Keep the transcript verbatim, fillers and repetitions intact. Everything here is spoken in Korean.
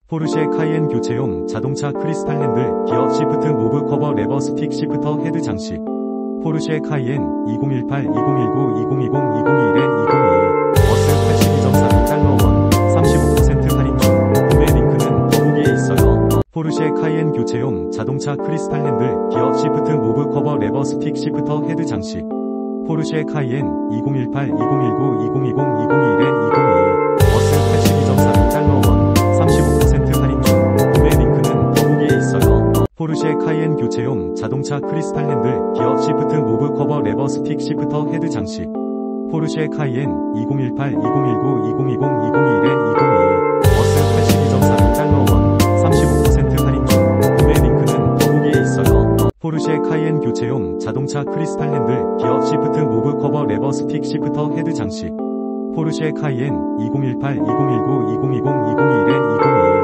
포르쉐 카이엔 교체용 자동차 크리스탈 핸들, 기어 시프트 무브 커버 레버 스틱 시프터 헤드 장식. 포르쉐 카이엔 이천십팔, 이천십구, 이천이십, 이천이십일, 이천이십이 버스 팔십이 점 사구 달러 원 삼십오 퍼센트 할인 중. 구매 링크는 더보기에 있어요. 포르쉐 카이엔 교체용 자동차 크리스탈 핸들, 기어 시프트 무브 커버 레버 스틱 시프터 헤드 장식. 포르쉐 카이엔 이천십팔, 이천십구, 이천이십, 이천이십일, 이천이십이 버스 팔십이 점 사구 달러 원 삼십오 퍼센트 할인 중. 구매 링크는 더보기에 있어요. 포르쉐 카이엔 교체용 자동차 크리스탈 핸들, 기어 시프트 무브 커버 레버 스틱 시프터 헤드 장식. 포르쉐 카이엔 이천십팔, 이천십구, 이천이십, 이천이십일, 이천이십이 버스 팔십이 점 사구 달러 원 삼십오 퍼센트 할인 중. 구매 링크는 더보기에 있어요. 포르쉐 카이엔 교체용 자동차 크리스탈 핸들, 기어 시프트 무브 커버 레버 스틱 시프터 헤드 장식. 포르쉐 카이엔 이천십팔, 이천십구, 이천이십, 이천이십일, 이천이십이